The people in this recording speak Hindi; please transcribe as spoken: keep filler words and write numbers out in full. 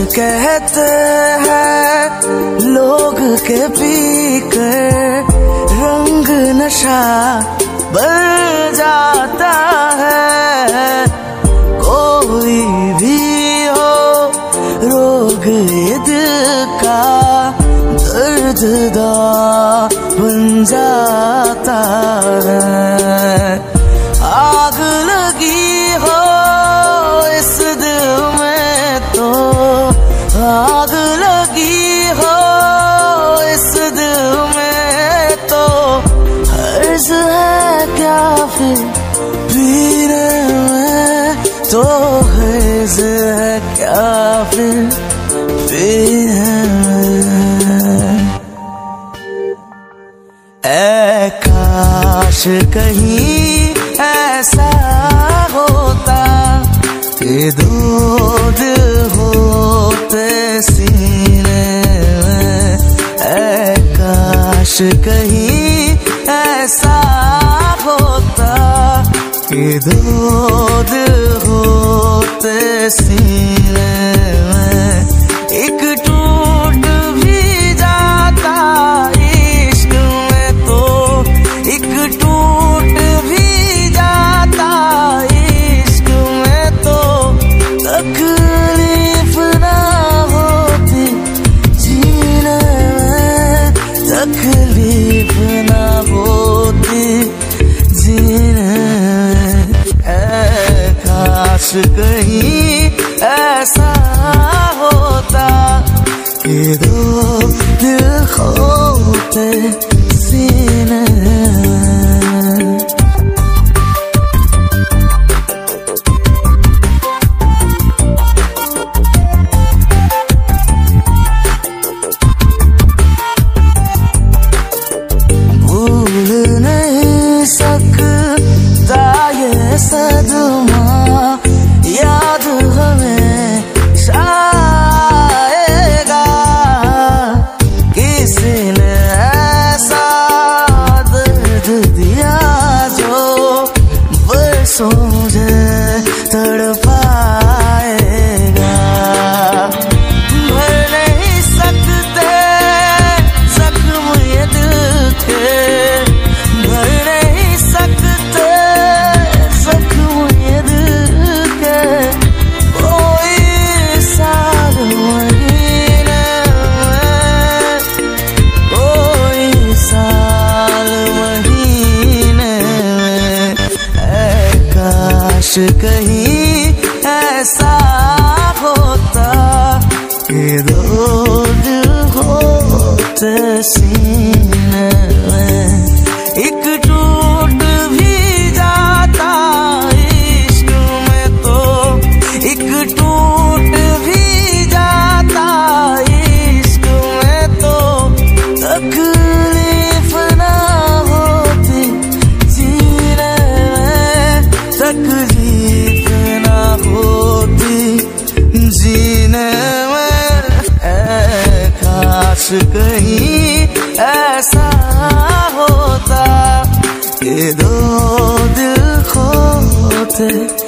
कहते हैं लोग के पीकर रंग नशा बन जाता है। कोई भी हो रोग ये दिल का दर्द दा बन जाता है। आग लगी हो इस दिल में तो आग लगी हो इस दिल में तो हर्ज है क्या फिर पीने में, तो हर्ज है क्या फिर पीने में। ऐ काश कहीं ऐसा होता कि दो दिल होते सीने में। ऐ काश कहीं ऐसा होता कि दो दिल होते सीने में। एक टूट भी जाता इश्क में तो एक टूट भी जाता इश्क में तो तकलीफ ना होती जीने में, तकलीफ ना होती जीने में। ऐ काश कहीं ऐसा होता कि दो दिल होते सीने में। भूल नहीं सकता ये सदमा, याद हमें आएगा। किसी ने ऐसा दर्द दिया जो बरसों मुझे तड़पाएगा। भर नहीं सकते जख्म ये दिल के, भर नहीं सकते जख्म ये दिल के। कोई साल महीने में, कोई साल महीने में। ऐ काश कहीं ऐसा होता कि दो दिल होते सीने में। एक टूट भी जाता इश्क में तो एक टूट भी जाता इश्क में तो तकलीफ ना होती जीने में, तकलीफ ना होती जीने में। ऐ काश कहीं ऐसा होता कि दो दिल होते